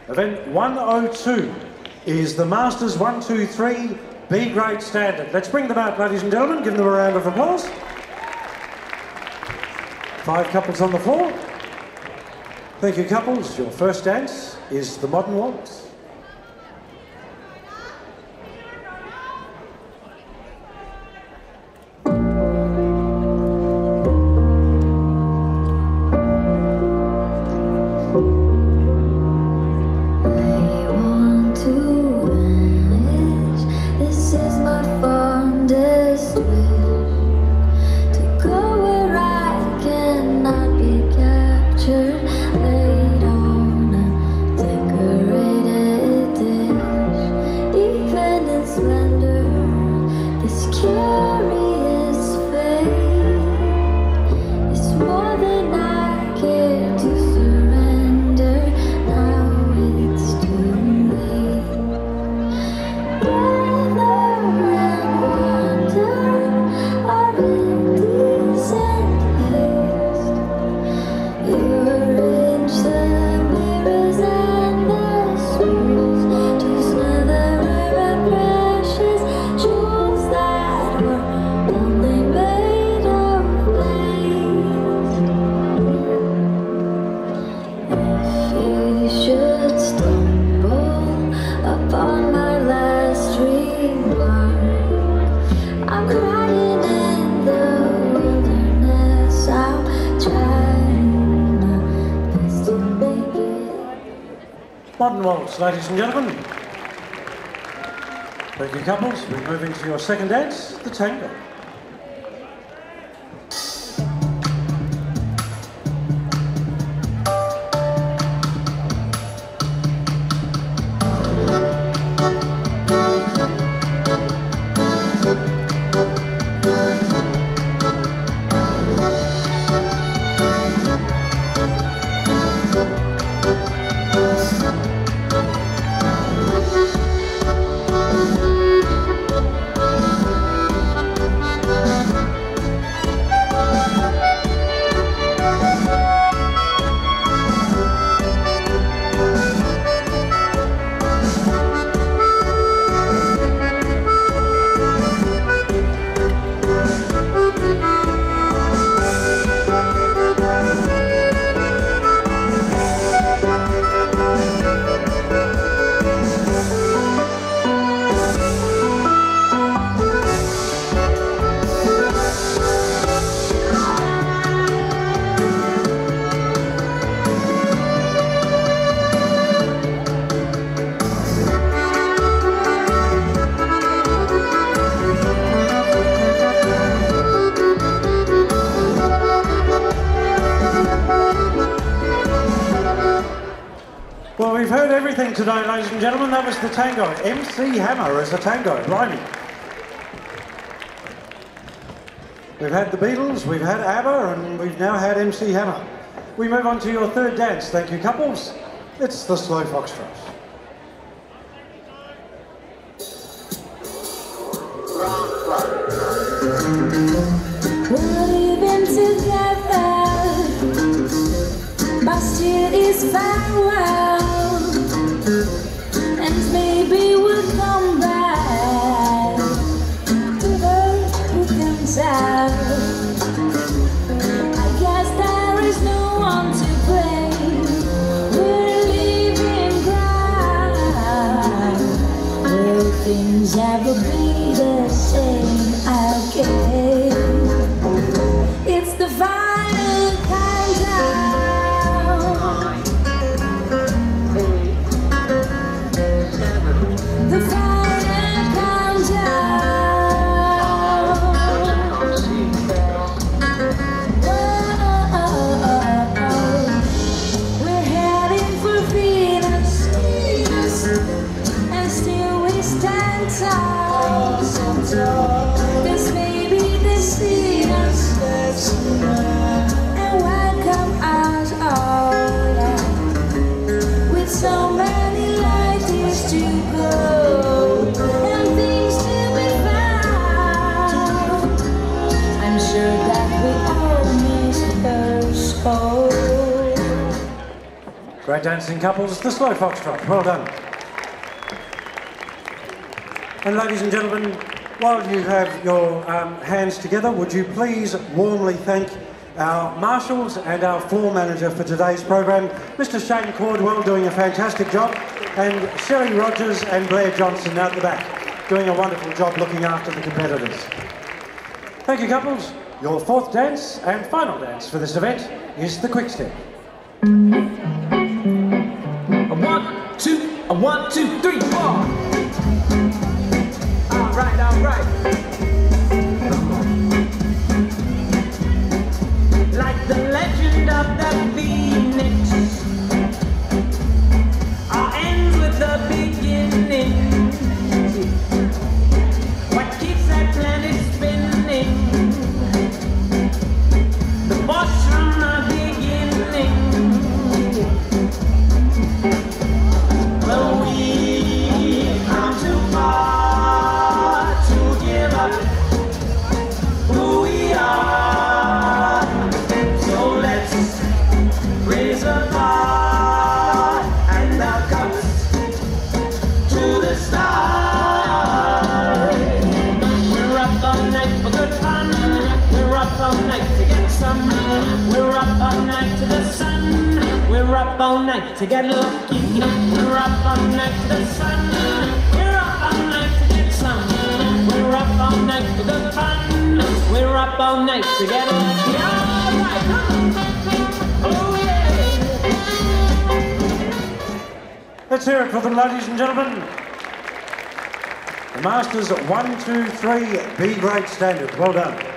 Event 102 is the Masters 123 B grade standard. Let's bring them out, ladies and gentlemen. Give them a round of applause. 5 couples on the floor. Thank you, couples. Your first dance is the modern waltz. Modern waltz, ladies and gentlemen. Thank you, couples. We move into your second dance, the tango. Well, we've heard everything today, ladies and gentlemen. That was the tango. MC Hammer as a tango, blimey. We've had the Beatles, we've had ABBA, and we've now had MC Hammer. We move on to your third dance. Thank you, couples. It's the slow foxtrot. We're living together, but still is farewell. And maybe we'll come back to her who can tell. I guess there is no one to blame. We're living blind. Will things ever be the same again? It's the final countdown. So Great dancing couples, the slow foxtrot. Well done. And ladies and gentlemen, while you have your hands together, would you please warmly thank our marshals and our floor manager for today's program, Mr. Shane Cordwell, doing a fantastic job, and Sherry Rogers and Blair Johnson out the back, doing a wonderful job looking after the competitors. Thank you, couples. Your fourth dance and final dance for this event is the quick step. 1, 2, 1, 2, 3, 4. All right. Like the legend of the phoenix, all ends with the beginning. What keeps that planet spinning? The force from the beginning. Well, we come too far to give up who we are. So let's raise a bar and our cups to the stars. We're up all night for good fun. We're up all night to get some. We're up all night to the sun. We're up all night to get lucky. We're up all night to the sun. We're up all night to get some. We're up all night for good fun. We're up all night to get lucky. All right, come on. Oh yeah. Let's hear it for them, ladies and gentlemen. The Masters 1, 2, 3 B grade standard. Well done.